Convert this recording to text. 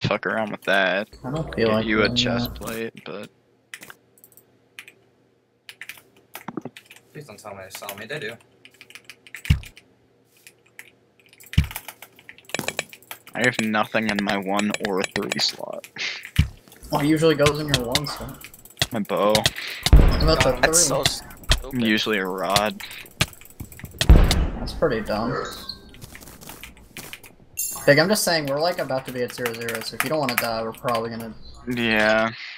fuck around with that. I don't feel Get like you a doing chest that. plate, but Please don't tell me they saw me. They do. I have nothing in my 1 or 3 slot. Well, it usually goes in your 1 slot. My bow. What about the 3? That's so stupid. Usually a rod. That's pretty dumb. Big, I'm just saying, we're like about to be at 0-0, so if you don't want to die, we're probably gonna... Yeah.